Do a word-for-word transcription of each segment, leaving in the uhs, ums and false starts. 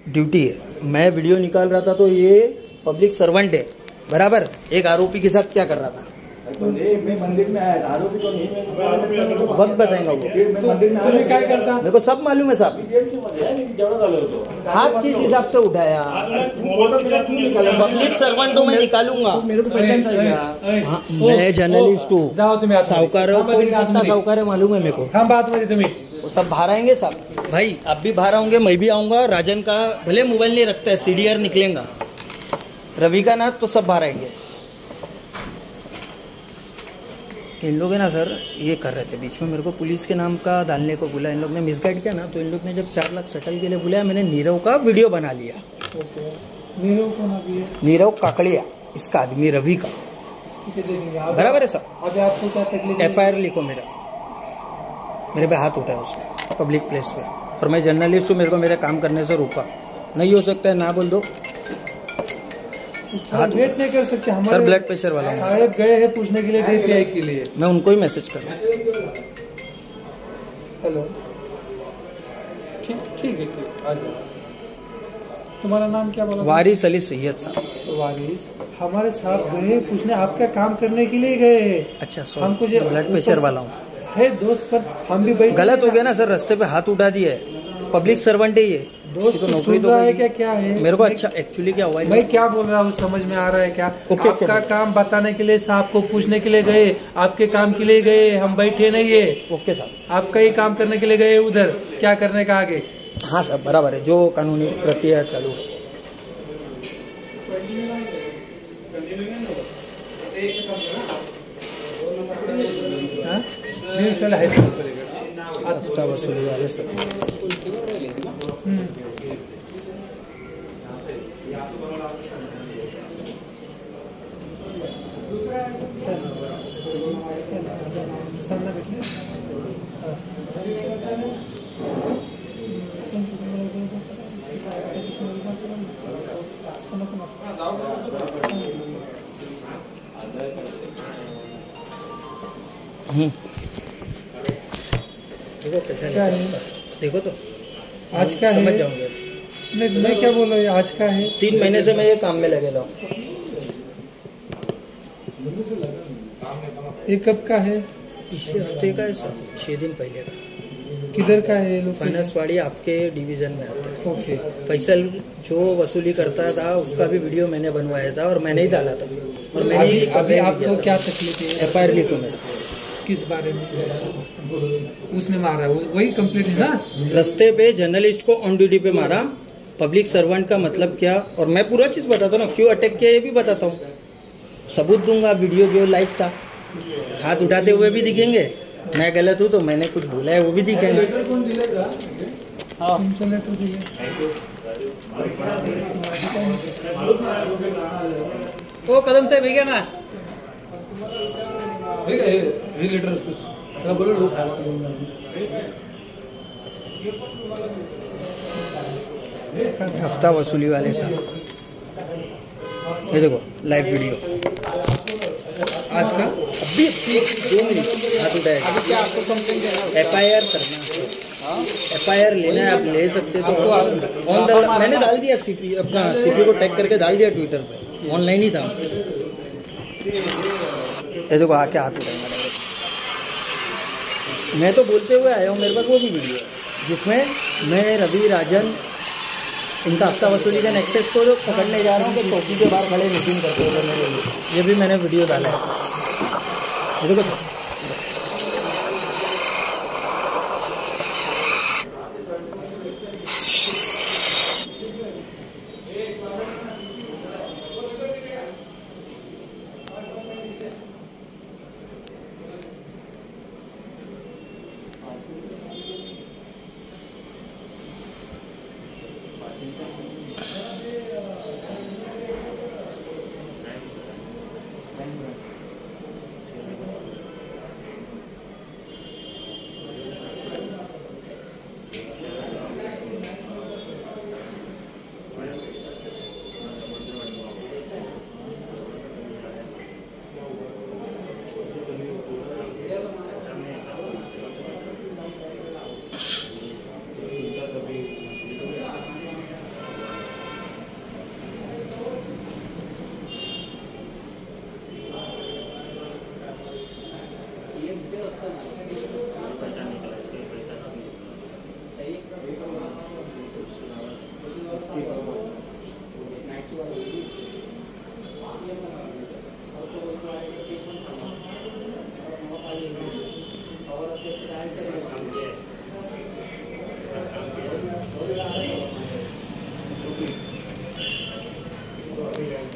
Duty है। मैं video निकाल रहा था तो ये पब्लिक सर्वेंट है, बराबर। एक आरोपी के साथ क्या कर रहा था? तो मैं मंदिर में आया था, आरोपी तो नहीं, मैं तो वक्त बताएंगा वो। मैं मंदिर में आया, क्या करता? मेरे को सब मालूम है साहब। हाथ किस हिसाब से उठाया? पब्लिक सर्वेंट हूँ, मैं निकालूंगा। मेरे को पहचान चाहिए। हाँ, मैं जर्नलिस्ट हूँ। साहूकार कितना साहूकार है मालूम है मेरे को। हाँ, बात मेरी तुम्हें वो सब बाहर आएंगे साहब। भाई आप भी बाहर आओगे, मैं भी आऊंगा। राजन का भले मोबाइल नहीं रखता है, सीडीआर निकलेगा। रवि का ना तो सब बाहर आएंगे। इन लोग है ना सर, ये कर रहे थे बीच में, मेरे को पुलिस के नाम का डालने को बोला। इन लोग ने मिसगाइड किया ना, तो इन लोग ने जब चार लाख सेटल के लिए बुलाया, मैंने नीरव का वीडियो बना लिया। नीरव कौन अभी है? नीरव काकड़िया, इसका आदमी रवि का, बराबर है सर। अभी आपको क्या तकलीफ? एफ आई आर लिखो मेरा, मेरे पे हाथ उठाया उसने पब्लिक प्लेस पे, और मैं जर्नलिस्ट हूँ, मेरे को मेरे काम करने से रोका। नहीं हो सकता है, ना बोल दो। हाथ वेट नहीं कर सकते हमारे सर, ब्लड प्रेशर वाला साहब गए हैं पूछने के लिए डीपीआई के लिए। मैं उनको ही मैसेज कर रहा हूँ। हेलो, ठीक ठीक है, ठीक आ जाओ। तुम्हारा नाम क्या बोला? वारिस अली सैयद साहब। वारिस, हमारे साहब गए पूछने, आपका काम करने के लिए गए हैं। अच्छा, हमको जो ब्लड प्रेशर वाला हूँ है दोस्त, पर हम भी बैठ गलत हो गया ना सर, रास्ते पे हाथ उठा दिया है। पब्लिक सर्वेंट है ये, दोस्त तो नौकरी तो है क्या? क्या है मेरे को? अच्छा, एक्चुअली क्या हुआ है, मैं क्या बोल रहा हूँ समझ में आ रहा है क्या? ओके, आपका ओके, काम बताने के लिए साहब को पूछने के लिए गए, आपके काम के लिए गए, हम बैठे नहीं है। ओके साहब, आपका ही काम करने के लिए गए उधर, क्या करने का आगे? हाँ साहब, बराबर है, जो कानूनी प्रक्रिया चालू है। हफ्ता वसूली वाले सब देखो पैसा क्या है, देखो तो आज क्या समझ है? जाऊंगे। नहीं, मैं क्या बोल रहा हूँ, आज का है। तीन महीने से मैं ये काम में लगेला हूँ। ये कब का है? पिछले हफ्ते का है सर, छः दिन पहले का। किधर का है ये लोग? फानसवाड़ी आपके डिवीजन में आता है। ओके। फैसल जो वसूली करता था उसका भी वीडियो मैंने बनवाया था और मैंने ही डाला था। और मैंने अभी, अभी आपको क्या तकलीफ है? एफ आई आर लिखो मेरा। किस बारे में? उसने मारा, वही कंप्लीट है ना? रास्ते पे जर्नलिस्ट को ऑन ड्यूटी पे मारा। पब्लिक सर्वेंट का मतलब क्या, और मैं पूरा चीज़ बताता हूँ ना, क्यों अटैक किया ये भी बताता हूँ। सबूत दूंगा, वीडियो जो लाइव था, हाथ उठाते हुए भी दिखेंगे। मैं गलत हूँ तो मैंने कुछ बोला है वो भी दिखेंगे। हाँ, वो कदम से भैया ना हफ्ता वसूली वाले साहब, ये देखो लाइव वीडियो आज का। अभी दो मिनट हाथ उठाया। अभी क्या आपको कंप्लेंट देना? एफ आई आर करना, एफ आई आर लेना है, आप ले सकते तो ऑन द। मैंने डाल दिया सीपी, अपना सीपी को टैग करके डाल दिया ट्विटर पे, ऑनलाइन ही था। ये देखो आके हाथ उठाएंगे डायरेक्ट। मैं तो बोलते हुए आया हूँ, मेरे पास वो भी वीडियो है जिसमें मैं रवि राजन इनका हफ्ता वसूली का नेक्सेस को पकड़ने जा रहा हूँ, तो चौकी के बाहर खड़े मीटिंग करते हुए मेरे लिए, ये भी मैंने वीडियो डाला है। ये देखो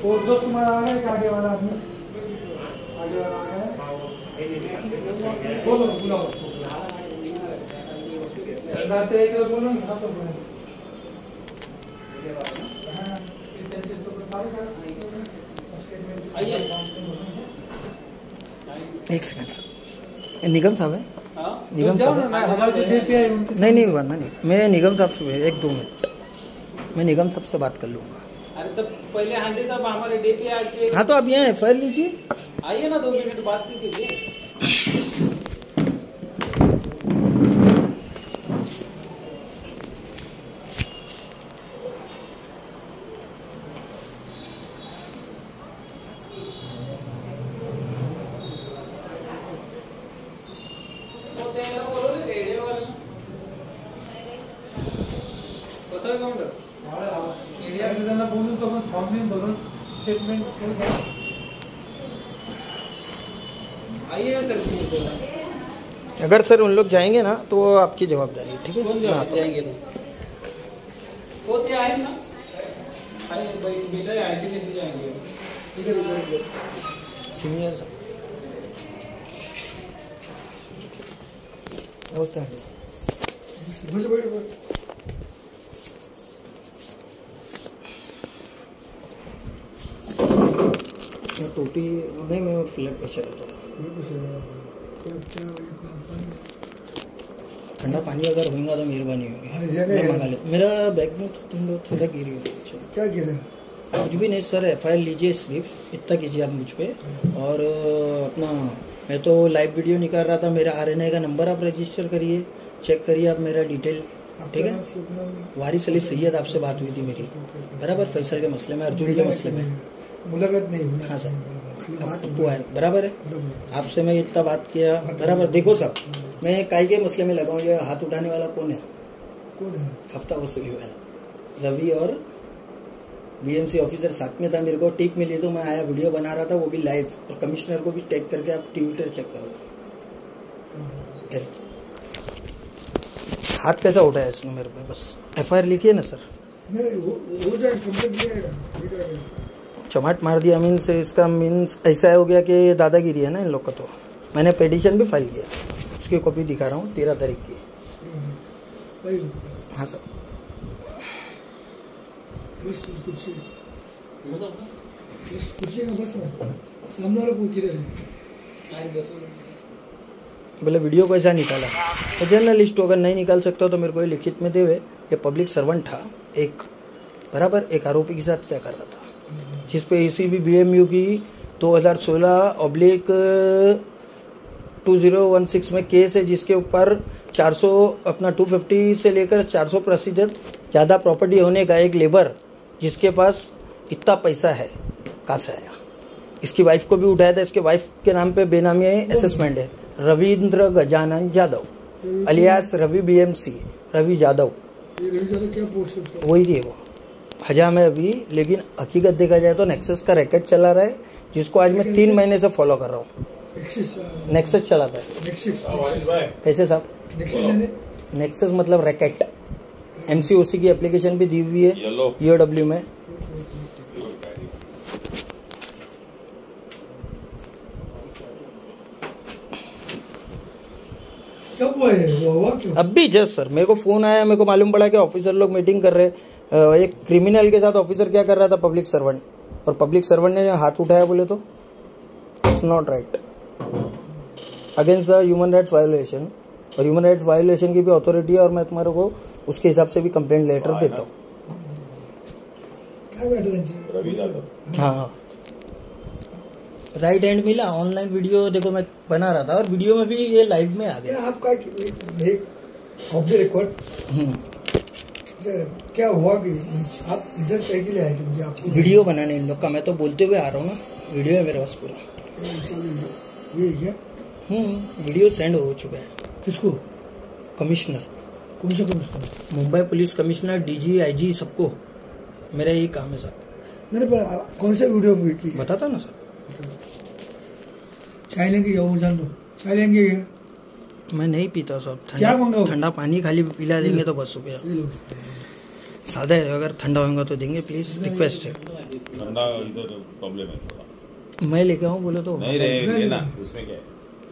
वो दोस्त तुम्हारा आ गया आगे वाला आदमी आगे वाला आ गया बोलो बुलाओ उसको रात एक बोलो ना हाथ बोलो एक सेकंड सर, निगम साहब है? निगम जाओ साहब ना है? हमारे जो डीपीआई उनके नहीं नहीं वरना नहीं, मैं निगम साहब से एक दो मिनट मैं निगम साहब से बात कर लूँगा। अरे तो पहले हांडी साहब हमारे डीपीआई के हाँ तो आप यहाँ एफ आई आर लीजिए। आइए ना, दो मिनट बात कीजिए। कसं काउंटर इंडिया में जाना बोलूं तो मैं फॉर्म में बोलूं स्टेटमेंट क्या आइए सर। अगर सर उन लोग जाएंगे ना तो वो आपकी जवाबदारी है, ठीक है? कौन मैं आता हूँ। जाएंगे तो वो आए ना, अरे भाई बेटा आईसीडी से जाएंगे इधर इधर सीनियर साहब नमस्ते। बस बैठ बैठ टोपी नहीं, मैं ब्लड प्रेशर है थोड़ा। क्या क्या ठंडा पानी अगर होगा तो मेहरबानी होगी, अरे जाने मैं यार। मंगा ले। मेरा बैग में तुम लोग थोड़ा गिरी हो क्या गिरा कुछ भी नहीं सर, एफ आई आर लीजिए, सिर्फ इतना कीजिए आप मुझ पे। और अपना मैं तो लाइव वीडियो निकाल रहा था, मेरा आर एन आई का नंबर आप रजिस्टर करिए, चेक करिए आप मेरा डिटेल, ठीक है? वारिस अली सैयद आपसे बात हुई थी मेरी, बराबर? फैसल के मसले में, अर्जुन के मसले में मुलाकात नहीं हुई। हाँ सर, खाली बात वो है, बराबर है? बराबर। आपसे मैं इतना बात किया, बराबर? देखो सर, मैं काई के मसले में लगाऊँ, ये हाथ उठाने वाला कौन है? कौन है? हफ्ता वसूली वाला रवि और बीएमसी ऑफिसर साथ में था, मेरे को टिप मिली तो मैं आया, वीडियो बना रहा था, वो भी लाइव, और कमिश्नर को भी टैग करके आप ट्विटर चेक करो। फिर हाथ कैसा उठाया इसने मेरे पे? बस एफ आई आर लिखिए ना सर। नहीं वो हो जाएगा, कंप्लीट किया जाएगा। चमाट मार दिया मीन्स इसका मीन्स ऐसा हो गया कि दादागिरी है ना इन लोग का। तो मैंने पिटीशन भी फाइल किया, उसकी कॉपी दिखा रहा हूँ, तेरह तारीख की। हाँ सर, बस कुर्सी कुर्सी का बस सामने वाला पूछ रहे हैं। बोले वीडियो कैसा निकाला? तो जर्नलिस्ट अगर नहीं निकाल सकता तो मेरे को ये लिखित में देवे। ये पब्लिक सर्वेंट था एक, बराबर? एक आरोपी के साथ क्या कर रहा था, जिस पे एसीबी बीएमयू की दो हज़ार सोलह ऑब्लिक दो हज़ार सोलह में केस है, जिसके ऊपर चार सौ अपना दो सौ पचास से लेकर चार सौ प्रतिशत ज़्यादा प्रॉपर्टी होने का एक लेबर जिसके पास इतना पैसा है कहाँ से आया? इसकी वाइफ को भी उठाया था, इसके वाइफ के नाम पे बेनामी असेसमेंट है, रविंद्र गजानन यादव अलियास रवि बीएमसी, रवि यादव, क्या पोस्ट है? वही है वो हजाम है अभी। लेकिन हकीकत देखा जाए तो नेक्सस का रैकेट चला रहा है, जिसको आज मैं तीन महीने से फॉलो कर रहा हूँ। नेक्सस चलाता है। कैसे साहब? नेक्सस मतलब रैकेट, एमसीओसी की एप्लीकेशन भी दी हुई है ईओडब्ल्यू में। कब हुआ है? वो हुआ क्यों? अब भी जस्ट सर मेरे को फोन आया, मेरे को मालूम पड़ा कि ऑफिसर लोग मीटिंग कर रहे हैं। एक क्रिमिनल के साथ ऑफिसर क्या कर रहा था? पब्लिक सर्वेंट, और पब्लिक सर्वेंट ने हाथ उठाया बोले तो it's not right, against the human rights violation. और ह्यूमन राइट्स वायोलेशन की भी अथॉरिटी है, और मैं तुम्हारे को उसके हिसाब से भी कंप्लेंट लेटर देता हूँ। हाँ, राइट हैंड मिला, ऑनलाइन वीडियो देखो मैं बना रहा था, और वीडियो में भी ये लाइव में आ गया। क्या आपका ऑफ द रिकॉर्ड क्या हुआ कि आप इधर कह के लिए आए थे? मुझे आपको वीडियो बनाने इन लोग का, मैं तो बोलते हुए आ रहा हूँ ना, वीडियो है मेरे पास पूरा। ये क्या? हम्म वीडियो सेंड हो चुका है। किसको? कमिश्नर। कौन सा commissioner? Mumbai police commissioner, DG, IG, सबको। मेरा यही काम है सर। नहीं पर कौन सा वीडियो की? बताता ना सर। चाय लेंगे या वो जान दो, चाय लेंगे क्या? मैं नहीं पीता साहब, क्या मंगाओ? ठंडा पानी खाली पिला देंगे तो बस हो गया। सादा है, अगर ठंडा होगा तो देंगे प्लीज, रिक्वेस्ट है। ठंडा इधर प्रॉब्लम है थोड़ा। मैं लेके आऊँ बोले तो नहीं रे लेना, उसमें क्या है,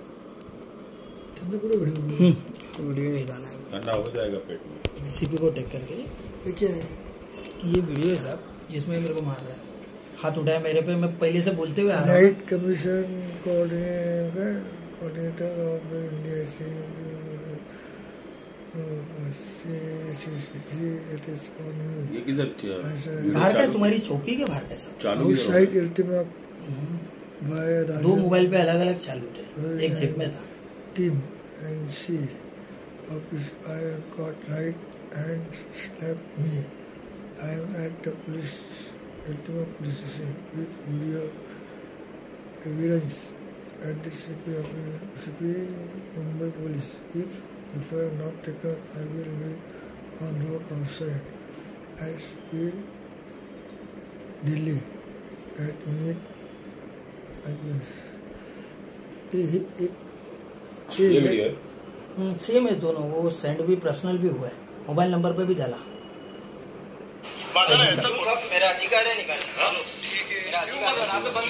वीडियो नहीं डालना है, ठंडा हो जाएगा पेट में। सीपी को टेक करके। ये क्या है? ये वीडियो है साहब जिसमें मेरे को मार रहा है, हाथ उठाया मेरे पे, मैं पहले से बोलते हुए आ रहा हूँ। Right commission coordinator of India ये किधर वीडियो बाहर का है, चालू- तुम्हारी चौकी के बाहर का सब चालू किधर हो? आउटसाइड अल्टीमा बाय दो मोबाइल पे अलग अलग चालू थे, एक जेब में था। Team and she office I have got right hand slap me I am at the police अल्टीमा police station with video evidence at the CP office CP Mumbai police if if I am not taken I will be on road outside S P Delhi at unit address ये ये ये video है। Same है दोनों, वो send भी personal भी हुआ है, मोबाइल नंबर पे भी डाला। मेरा अधिकार है निकालने, मेरा अधिकार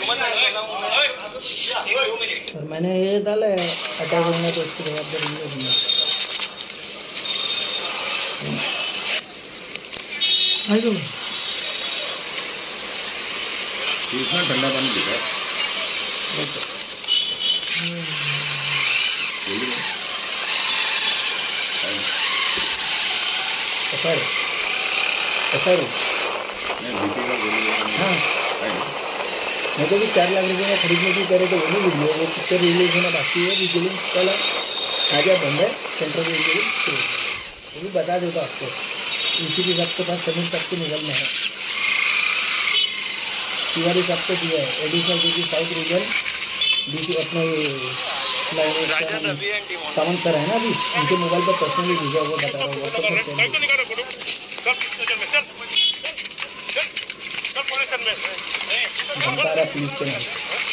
है। और मैंने ये डाला है अटैक होने तो उसकी जवाबदारी नहीं होगी। इतना ठंडा पानी पीता है। पकड़ पकड़ नहीं बीते का गोली हाँ मेरे को भी चार लाख रुपये में खरीदने की करे तो वो नहीं वीडियो, वो पिक्चर रिलीज होना बाकी है, विजिलेंस कल आ गया बंद है, सेंट्रल विजिलेंस शुरू हो गया। वो भी बता देता आपको, इसी के सबके पास सभी सबको निकलना है। तिवारी सबको दिया है, additional D south region D C अपने सावंत सर है ना अभी, उनके मोबाइल पर पर्सनली भेजा, वो बता रहा हूँ। घंटारा पुलिस के नाम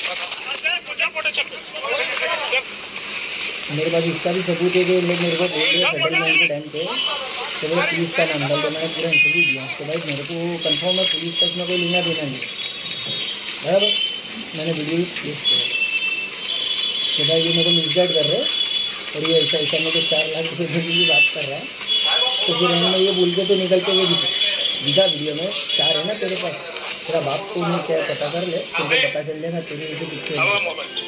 मेरे पास इसका भी सबूत है, जो लोग मेरे को बोल रहे हैं सेटलमेंट के टाइम पे तो मेरे पुलिस का नाम डाल दो, मैंने पूरा इंटरव्यू दिया तो भाई मेरे को कंफर्म है पुलिस का इसमें कोई लेना देना नहीं बराबर। मैंने वीडियो प्लेस किया तो भाई ये मेरे को मिसगाइड कर रहे हैं और ये ऐसा ऐसा मेरे को चार लाख रुपये देने की बात कर रहा है, तो फिर उन्होंने ये बोल के तो निकलते हुए दिखा वीडियो में चार है ना तेरे पास, तेरा बाप को नहीं क्या पता कर ले, तुझे पता चल जाएगा तेरे इसे दिखते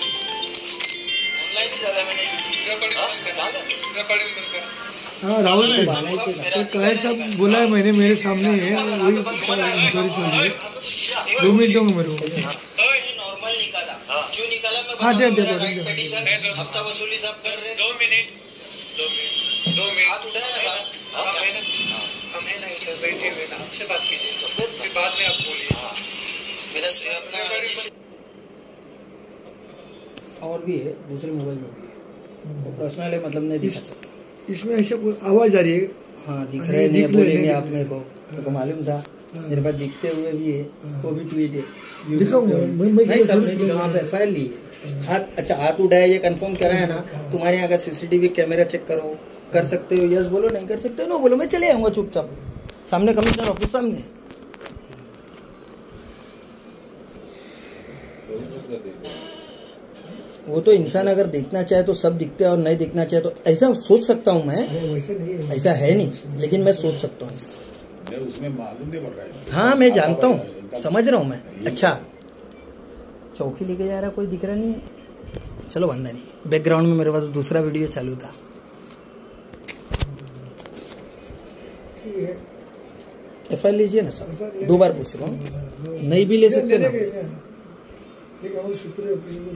हाँ रावल है तो क्या सब बोला है मैंने, मेरे सामने है वही इंक्वायरी चल रही है। दो मिनट दो मेरे को नॉर्मल निकाला, क्यों निकाला मैं हाँ दे दे दो हफ्ता वसूली सब कर रहे। दो मिनट दो मिनट दो मिनट हाथ उठाया ना साहब, हमें नहीं सर बैठे हुए ना, आपसे बात कीजिए फिर बाद में आप बोलिए। मेरा अपना और भी है, दूसरे मोबाइल में भी है, वो पर्सनल है, मतलब नहीं दिखा सकता। इसमें ऐसे आवाज आ रही है। हाँ दिख रहे नहीं, बोलेंगे आप मेरे को, मेरे को मालूम था, मेरे पास दिखते हुए भी है, वो भी ट्वीट है। नहीं सब नहीं दिखा, वहाँ पे एफ आई आर ली है। हाथ अच्छा हाथ उठाया ये कंफर्म करा है ना, तुम्हारे यहाँ का सीसीटीवी कैमरा चेक करो, कर सकते हो यस बोलो, नहीं कर सकते हो नो बोलो, मैं चले आऊँगा चुपचाप सामने कमिश्नर ऑफिस सामने। वो तो इंसान अगर देखना चाहे तो सब दिखते हैं और नहीं देखना चाहे तो ऐसा सोच सकता हूँ मैं, ऐसा है नहीं लेकिन मैं सोच सकता हूँ ऐसा। उसमें मालूम नहीं पड़ रहा है। हाँ मैं जानता हूँ, समझ रहा हूँ मैं। अच्छा चौकी लेके जा रहा कोई दिख रहा नहीं है, चलो बंदा नहीं। बैकग्राउंड में मेरे पास दूसरा वीडियो चालू था। एफ आई आर लीजिए ना सर, दो बार पूछ रहा हूँ, नहीं भी ले सकते ना।